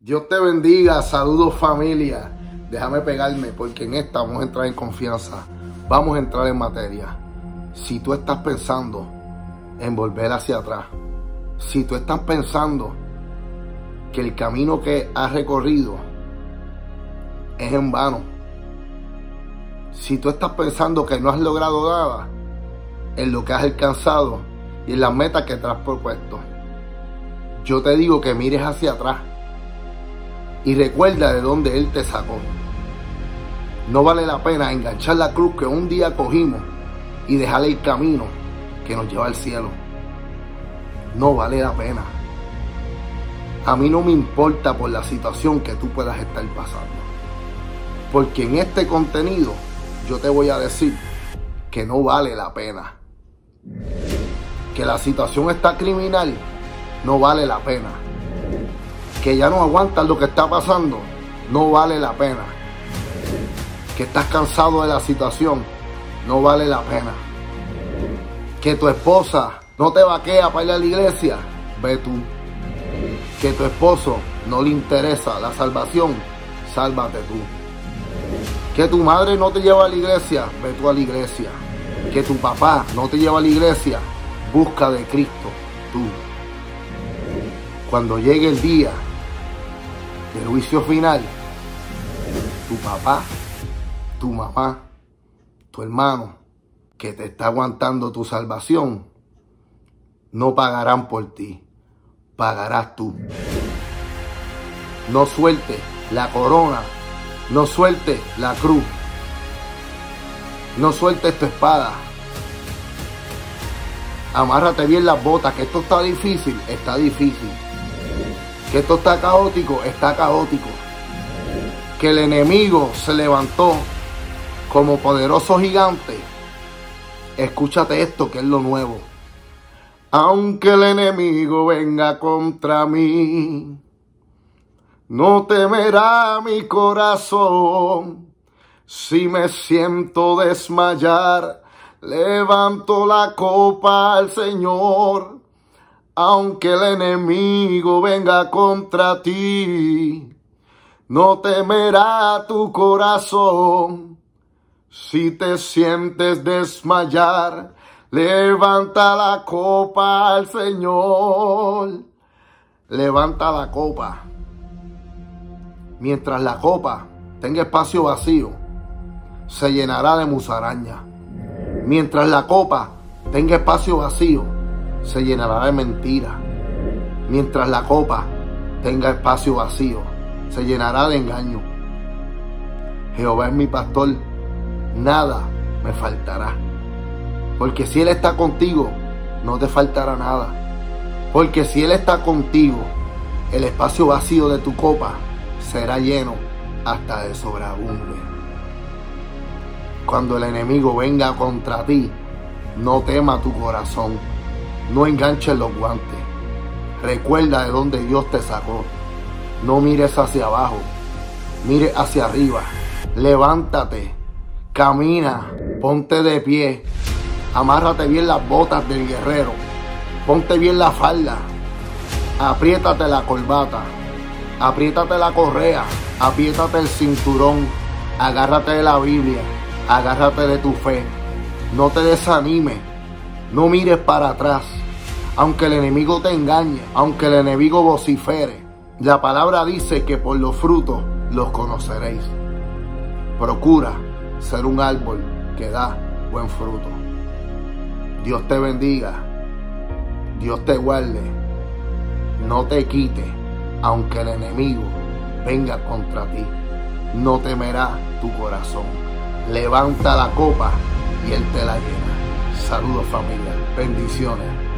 Dios te bendiga, saludos familia. Déjame pegarme porque en esta vamos a entrar en confianza. Vamos a entrar en materia. Si tú estás pensando en volver hacia atrás, si tú estás pensando que el camino que has recorrido es en vano, si tú estás pensando que no has logrado nada en lo que has alcanzado y en las metas que te has propuesto, yo te digo que mires hacia atrás y recuerda de dónde Él te sacó. No vale la pena enganchar la cruz que un día cogimos y dejar el camino que nos lleva al cielo. No vale la pena. A mí no me importa por la situación que tú puedas estar pasando, porque en este contenido yo te voy a decir que no vale la pena. Que la situación está criminal, no vale la pena. Que ya no aguantas lo que está pasando, no vale la pena. Que estás cansado de la situación, no vale la pena. Que tu esposa no te vaquea para ir a la iglesia, ve tú. Que tu esposo no le interesa la salvación, sálvate tú. Que tu madre no te lleva a la iglesia, ve tú a la iglesia. Que tu papá no te lleva a la iglesia, busca de Cristo tú. Cuando llegue el día del juicio final, tu papá, tu mamá, tu hermano que te está aguantando tu salvación, no pagarán por ti, pagarás tú. No suelte la corona, no suelte la cruz, no sueltes tu espada. Amárrate bien las botas, que esto está difícil, está difícil. Que esto está caótico, está caótico. Que el enemigo se levantó como poderoso gigante. Escúchate esto, que es lo nuevo. Aunque el enemigo venga contra mí, no temerá mi corazón. Si me siento desmayar, levanto la copa al Señor. Aunque el enemigo venga contra ti, no temerá tu corazón. Si te sientes desmayar, levanta la copa al Señor. Levanta la copa. Mientras la copa tenga espacio vacío, se llenará de musaraña. Mientras la copa tenga espacio vacío, se llenará de mentira. Mientras la copa tenga espacio vacío, se llenará de engaño. Jehová es mi pastor, nada me faltará. Porque si Él está contigo, no te faltará nada. Porque si Él está contigo, el espacio vacío de tu copa será lleno hasta de sobreabunde. Cuando el enemigo venga contra ti, no tema tu corazón. No enganches los guantes. Recuerda de dónde Dios te sacó. No mires hacia abajo. Mire hacia arriba. Levántate. Camina. Ponte de pie. Amárrate bien las botas del guerrero. Ponte bien la falda. Apriétate la corbata. Apriétate la correa. Apriétate el cinturón. Agárrate de la Biblia. Agárrate de tu fe. No te desanimes. No mires para atrás. Aunque el enemigo te engañe, aunque el enemigo vocifere, la palabra dice que por los frutos los conoceréis. Procura ser un árbol que da buen fruto. Dios te bendiga. Dios te guarde. No te quite, aunque el enemigo venga contra ti. No temerá tu corazón. Levanta la copa y Él te la llena. Saludos familia, bendiciones.